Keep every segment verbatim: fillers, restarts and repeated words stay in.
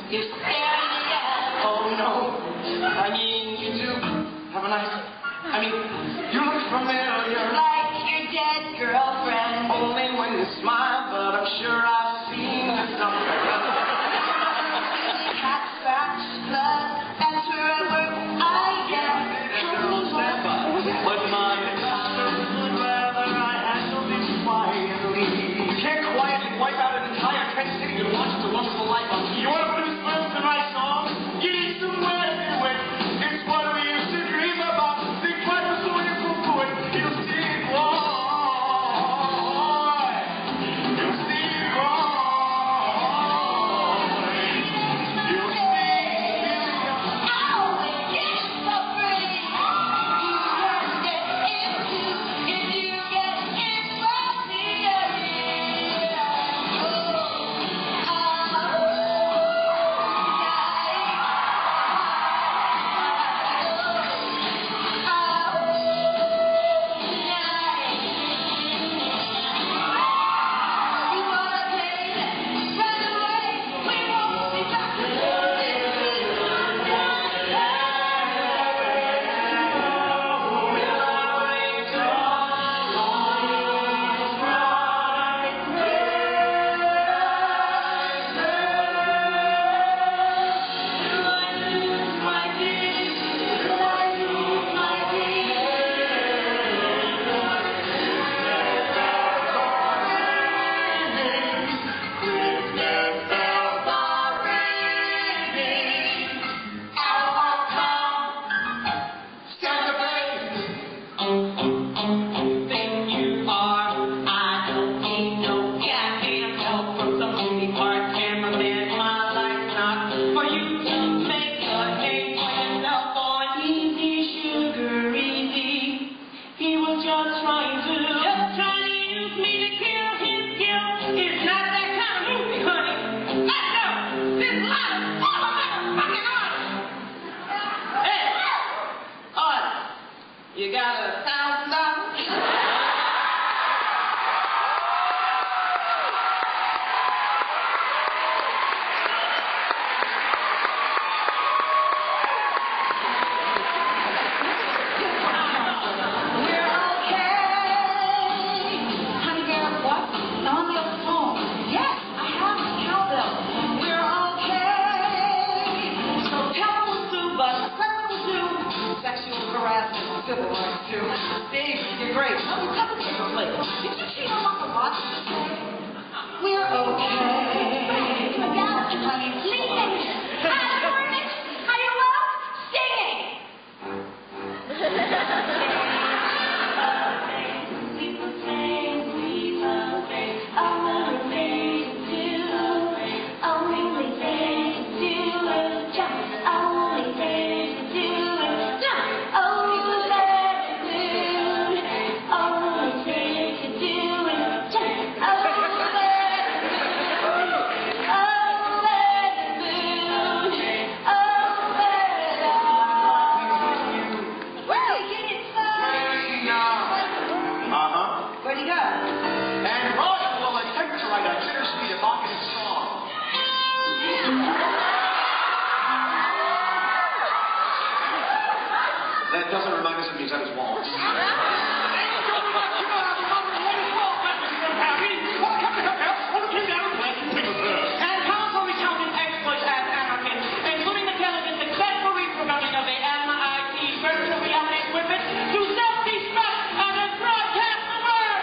You stare in the eye. Oh no. I mean, you do have a nice. I mean, you look familiar. Like your dead girlfriend. Only when you smile, but I'm sure I've seen you somewhere. Cat scratch club. That's where I work. I am. But my master would rather I handle this quietly. You can't quietly wipe out an entire Kent City and watch The Wonderful Life on T V. You want to put his friends in my song? You need some way to it. It's what we used to dream about. Think twice before you poo it. You'll see it, boy. You'll see it, boy. You'll see it. Oh, it's so pretty. You can get into if you get in from the area. Oh, you got a thousand dollars? We're okay. Honey girl, what? I'm on the other phone. Yes, I have the cowbell. We're okay. So tell them we'll sue, but tell them we'll sue. Sexual harassment. Civil rights too. Steve, you're great. Oh, you have a different place. Did you see how Uncle Watch this day? We're okay. Madame, honey, leaving. Hi, Hornet. How you love singing? People say we love it. Only they do. Only they do it. Just only they do it. Just only That doesn't remind us of these other walls. And counsel recounted exploits as Americans, including the television successful reprogramming of the M I T virtual reality equipment to self-destruct and then broadcast the word.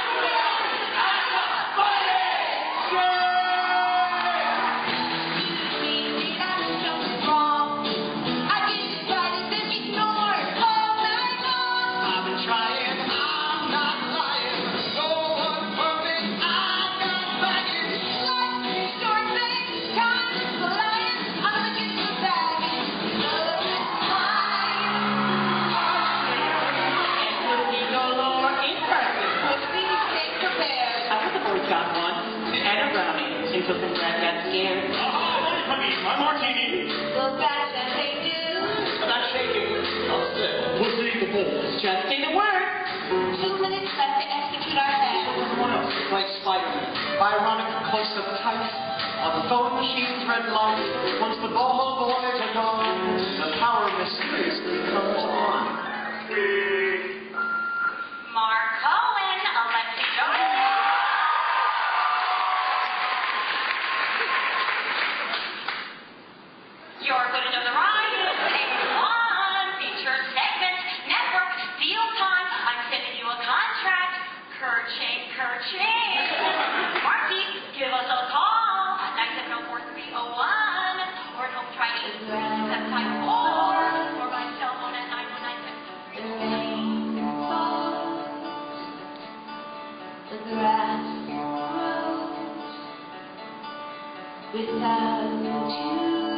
Got one, and a brownie, until some rat got scared. Oh, honey, my martini. So fast as they do. Not shaking. I'll sit. We'll see the balls. Just say the word. Two minutes left to execute our plan. Someone else. like Spider-Man. Byronic close-up tights on the phone machine's red light. Once the boho boys are gone, the power mysteriously comes on. Mark Cohen, Alexi Jones. You're good to know the ride. One feature segment, network, deal time. I'm sending you a contract. Kerching, kerching. Marty, give us a call. nine seven zero four three zero one. Or at home, try eight three seven five four. Or by cell phone at nine one nine six three. The grass grows without you.